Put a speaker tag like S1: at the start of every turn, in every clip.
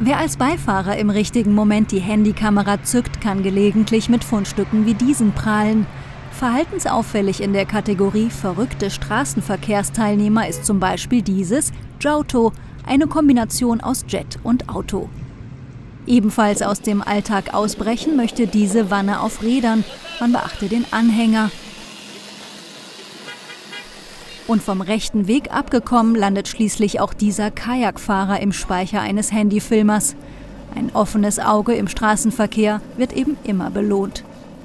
S1: Wer als Beifahrer im richtigen Moment die Handykamera zückt, kann gelegentlich mit Fundstücken wie diesen prahlen. Verhaltensauffällig in der Kategorie verrückte Straßenverkehrsteilnehmer ist zum Beispiel dieses Giotto, eine Kombination aus Jet und Auto. Ebenfalls aus dem Alltag ausbrechen möchte diese Wanne auf Rädern. Man beachte den Anhänger. Und vom rechten Weg abgekommen landet schließlich auch dieser Kajakfahrer im Speicher eines Handyfilmers. Ein offenes Auge im Straßenverkehr wird eben immer belohnt.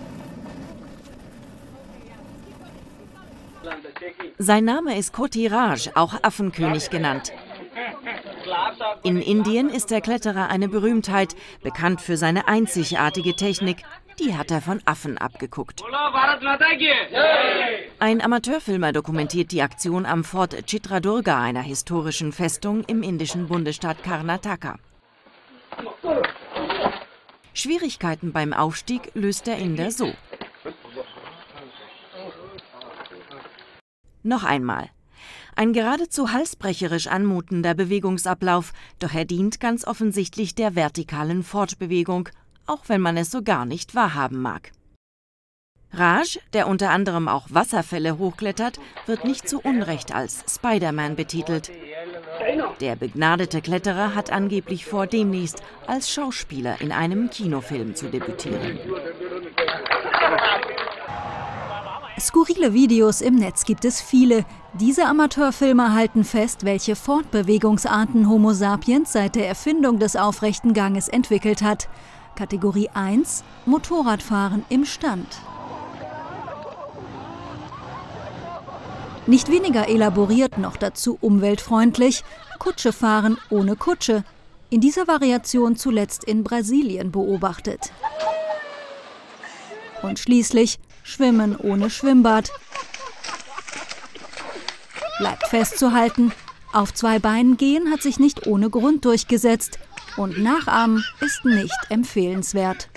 S2: Sein Name ist Koti Raj, auch Affenkönig genannt. In Indien ist der Kletterer eine Berühmtheit, bekannt für seine einzigartige Technik. Die hat er von Affen abgeguckt. Ein Amateurfilmer dokumentiert die Aktion am Fort Chitradurga, einer historischen Festung im indischen Bundesstaat Karnataka. Schwierigkeiten beim Aufstieg löst der Inder so. Noch einmal. Ein geradezu halsbrecherisch anmutender Bewegungsablauf, doch er dient ganz offensichtlich der vertikalen Fortbewegung, auch wenn man es so gar nicht wahrhaben mag. Raj, der unter anderem auch Wasserfälle hochklettert, wird nicht zu Unrecht als Spider-Man betitelt. Der begnadete Kletterer hat angeblich vor, demnächst als Schauspieler in einem Kinofilm zu debütieren.
S1: Skurrile Videos im Netz gibt es viele. Diese Amateurfilmer halten fest, welche Fortbewegungsarten Homo sapiens seit der Erfindung des aufrechten Ganges entwickelt hat. Kategorie 1 – Motorradfahren im Stand. Nicht weniger elaboriert, noch dazu umweltfreundlich, Kutschefahren ohne Kutsche. In dieser Variation zuletzt in Brasilien beobachtet. Und schließlich Schwimmen ohne Schwimmbad. Bleibt festzuhalten, auf zwei Beinen gehen hat sich nicht ohne Grund durchgesetzt und Nachahmen ist nicht empfehlenswert.